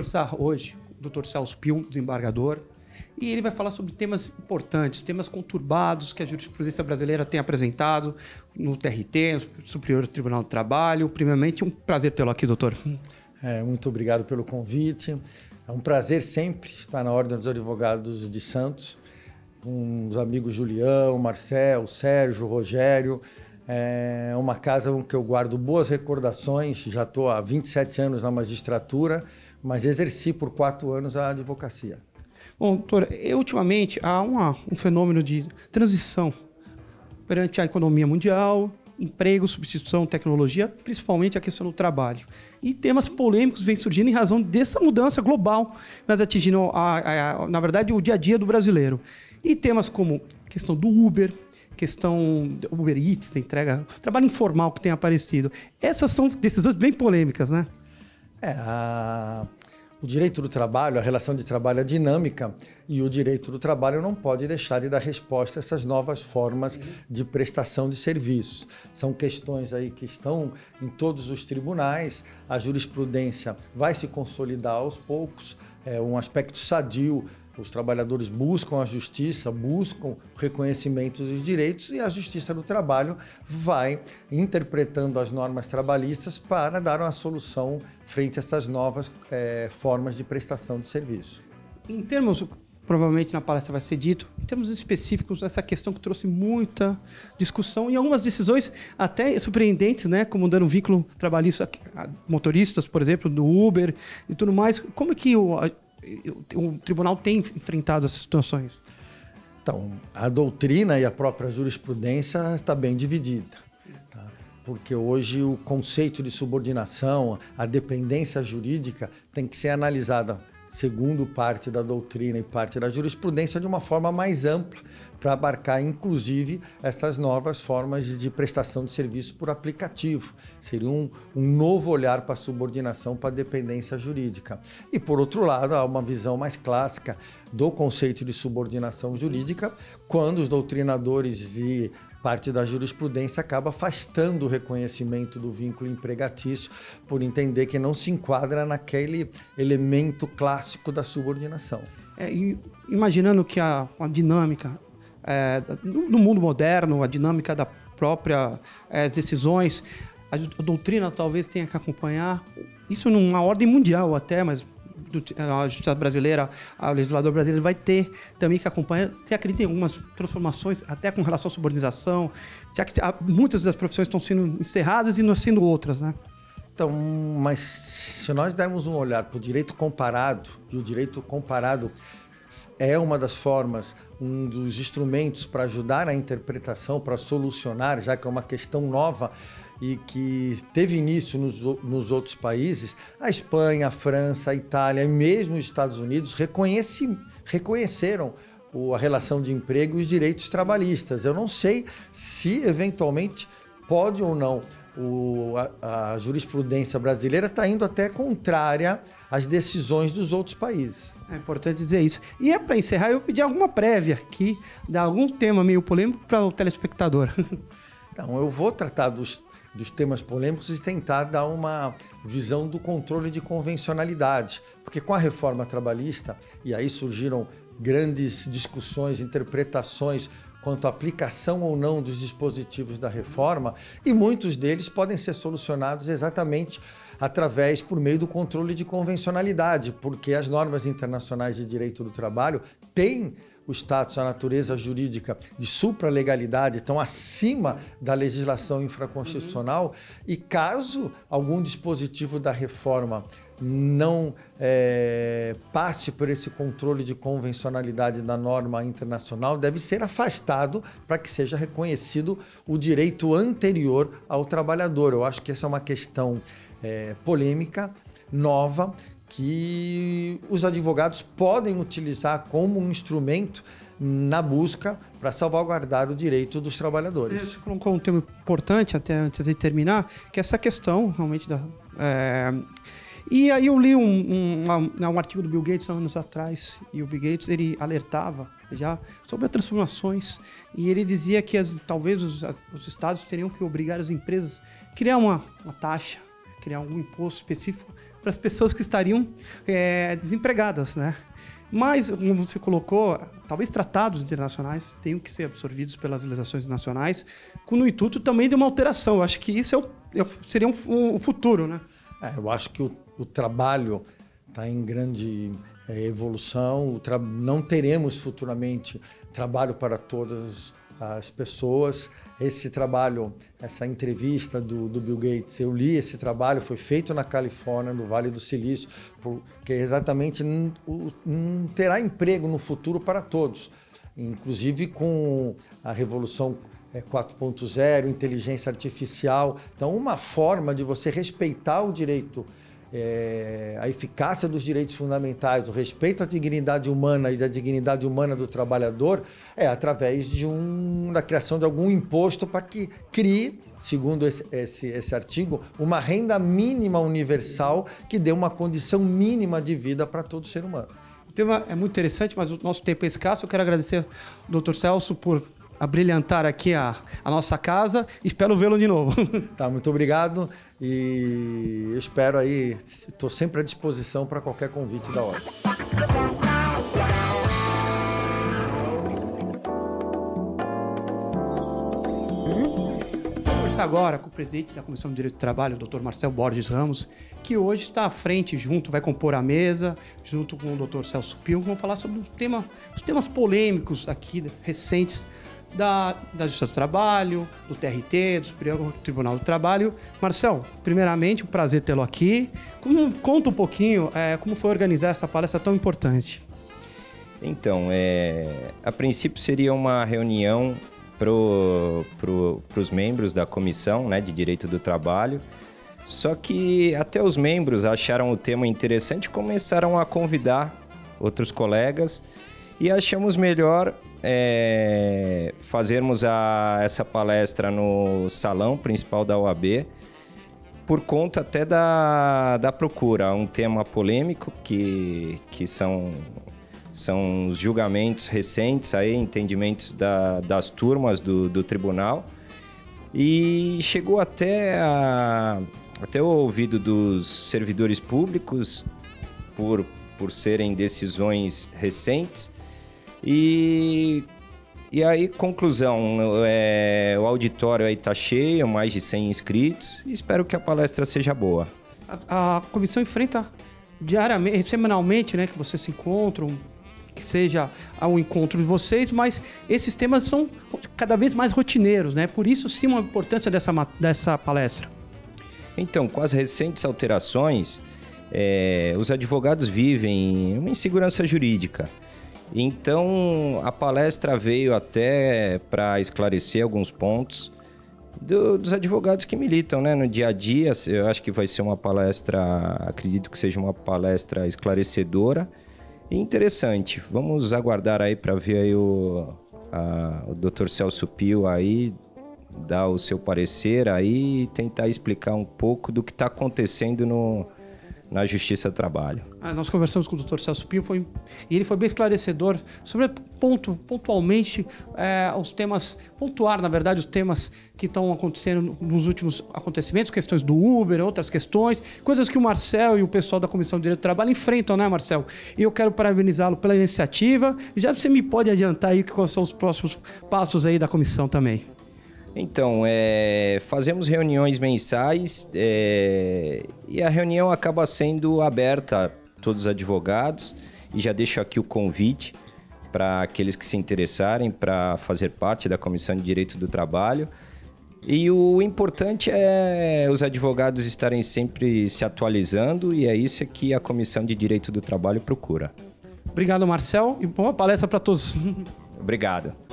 conversar hoje com o Dr. Celso Pium, desembargador, e ele vai falar sobre temas importantes, temas conturbados que a jurisprudência brasileira tem apresentado no TRT, no Superior Tribunal do Trabalho. Primeiramente, um prazer tê-lo aqui, doutor. Muito obrigado pelo convite. É um prazer sempre estar na Ordem dos Advogados de Santos, com os amigos Julião, Marcel, Sérgio, Rogério. É uma casa em que eu guardo boas recordações. Já estou há 27 anos na magistratura, mas exerci por 4 anos a advocacia. Bom, doutor, ultimamente há um fenômeno de transição perante a economia mundial, emprego, substituição, tecnologia, principalmente a questão do trabalho. E temas polêmicos vêm surgindo em razão dessa mudança global, mas atingindo, na verdade, o dia a dia do brasileiro. E temas como a questão do Uber, questão do Uber Eats, entrega, trabalho informal que tem aparecido. Essas são decisões bem polêmicas, né? O direito do trabalho, a relação de trabalho é dinâmica e o direito do trabalho não pode deixar de dar resposta a essas novas formas de prestação de serviços. São questões aí que estão em todos os tribunais, a jurisprudência vai se consolidar aos poucos, é um aspecto sadio. Os trabalhadores buscam a justiça, buscam o reconhecimento dos direitos e a Justiça do Trabalho vai interpretando as normas trabalhistas para dar uma solução frente a essas novas formas de prestação de serviço. Em termos, provavelmente na palestra vai ser dito, em termos específicos, essa questão que trouxe muita discussão e algumas decisões até surpreendentes, né, como dando vínculo trabalhista a motoristas, por exemplo, do Uber e tudo mais. Como é que o tribunal tem enfrentado essas situações? Então, a doutrina e a própria jurisprudência está bem dividida, tá? Porque hoje o conceito de subordinação, a dependência jurídica tem que ser analisada segundo parte da doutrina e parte da jurisprudência de uma forma mais ampla para abarcar, inclusive, essas novas formas de prestação de serviço por aplicativo. Seria um novo olhar para a subordinação, para a dependência jurídica. E, por outro lado, há uma visão mais clássica do conceito de subordinação jurídica, quando os doutrinadores e parte da jurisprudência acaba afastando o reconhecimento do vínculo empregatício por entender que não se enquadra naquele elemento clássico da subordinação. Imaginando que a dinâmica no mundo moderno, a dinâmica da própria decisões, a doutrina talvez tenha que acompanhar isso numa ordem mundial até, mas a justiça brasileira, o legislador brasileiro vai ter também que acompanhar. Você acredita em algumas transformações, até com relação à subordinação, já que muitas das profissões estão sendo encerradas e não sendo outras, né? Então, mas se nós dermos um olhar para o direito comparado, e o direito comparado é uma das formas, um dos instrumentos para ajudar a interpretação, para solucionar, já que é uma questão nova e que teve início nos outros países, a Espanha, a França, a Itália e mesmo os Estados Unidos reconheceram a relação de emprego e os direitos trabalhistas. Eu não sei se, eventualmente, pode ou não a jurisprudência brasileira está indo até contrária às decisões dos outros países. É importante dizer isso. E para encerrar, eu pedi alguma prévia aqui, de algum tema meio polêmico para o telespectador. Então, eu vou tratar dos temas polêmicos e tentar dar uma visão do controle de convencionalidade. Porque com a reforma trabalhista, e aí surgiram grandes discussões, interpretações quanto à aplicação ou não dos dispositivos da reforma, e muitos deles podem ser solucionados exatamente por meio do controle de convencionalidade, porque as normas internacionais de direito do trabalho têm o status, a natureza jurídica de supralegalidade, estão acima da legislação infraconstitucional, e caso algum dispositivo da reforma não passe por esse controle de convencionalidade da norma internacional, deve ser afastado para que seja reconhecido o direito anterior ao trabalhador. Eu acho que essa é uma questão polêmica, nova, que os advogados podem utilizar como um instrumento na busca para salvaguardar o direito dos trabalhadores. Você colocou um tema importante, até antes de terminar, que é essa questão realmente da... E aí eu li um artigo do Bill Gates há anos atrás, e o Bill Gates ele alertava já sobre as transformações, e ele dizia que talvez os estados teriam que obrigar as empresas a criar uma taxa, criar algum imposto específico para as pessoas que estariam desempregadas, né? Mas, como você colocou, talvez tratados internacionais tenham que ser absorvidos pelas legislações nacionais, com o intuito também de uma alteração. Eu acho que isso seria um futuro, né? Eu acho que o trabalho está em grande evolução. Não teremos futuramente trabalho para todas as pessoas. Esse trabalho, essa entrevista do Bill Gates, eu li esse trabalho, foi feito na Califórnia, no Vale do Silício, porque exatamente não terá emprego no futuro para todos, inclusive com a revolução 4.0, inteligência artificial. Então, uma forma de você respeitar o direito, a eficácia dos direitos fundamentais, o respeito à dignidade humana e da dignidade humana do trabalhador é através da criação de algum imposto para que crie, segundo esse artigo, uma renda mínima universal que dê uma condição mínima de vida para todo ser humano. O tema é muito interessante, mas o nosso tempo é escasso. Eu quero agradecer ao Dr. Celso por abrilhantar aqui a nossa casa. Espero vê-lo de novo. Tá, muito obrigado e eu espero aí, estou sempre à disposição para qualquer convite da ordem. Vou conversar agora com o presidente da Comissão de Direito do Trabalho, o Dr. Marcel Borges Ramos, que hoje está à frente, vai compor a mesa, junto com o Dr. Celso Pio. Vamos falar sobre os temas polêmicos aqui, recentes, da Justiça do Trabalho, do TRT, do Superior Tribunal do Trabalho. Marcel, primeiramente, um prazer tê-lo aqui. Conta um pouquinho como foi organizar essa palestra tão importante. Então, a princípio seria uma reunião para os membros da Comissão, né, de Direito do Trabalho, só que até os membros acharam o tema interessante e começaram a convidar outros colegas e achamos melhor fazermos essa palestra no salão principal da OAB, por conta até da procura, um tema polêmico que são os julgamentos recentes, aí, entendimentos das turmas do tribunal, e chegou até o ouvido dos servidores públicos por serem decisões recentes. E aí, conclusão, o auditório aí está cheio, mais de 100 inscritos, e espero que a palestra seja boa. A comissão enfrenta diariamente, semanalmente, né, que vocês se encontram, que seja ao encontro de vocês, mas esses temas são cada vez mais rotineiros, né? Por isso, sim, a importância dessa palestra. Então, com as recentes alterações, os advogados vivem uma insegurança jurídica. Então, a palestra veio até para esclarecer alguns pontos dos advogados que militam, né, no dia a dia. Eu acho que vai ser uma palestra, acredito que seja uma palestra esclarecedora e interessante. Vamos aguardar aí para ver aí o Dr. Celso Pio aí dar o seu parecer aí e tentar explicar um pouco do que está acontecendo na Justiça do Trabalho. Nós conversamos com o Dr. Celso Pio e ele foi bem esclarecedor sobre pontualmente os temas, pontuar, na verdade, os temas que estão acontecendo nos últimos acontecimentos, questões do Uber, outras questões, coisas que o Marcel e o pessoal da Comissão de Direito do Trabalho enfrentam, né, Marcel? E eu quero parabenizá-lo pela iniciativa. Já você me pode adiantar aí quais são os próximos passos aí da comissão também? Então, fazemos reuniões mensais e a reunião acaba sendo aberta a todos os advogados, e já deixo aqui o convite para aqueles que se interessarem para fazer parte da Comissão de Direito do Trabalho. E o importante é os advogados estarem sempre se atualizando, e é isso que a Comissão de Direito do Trabalho procura. Obrigado, Marcel, e boa palestra para todos. Obrigado.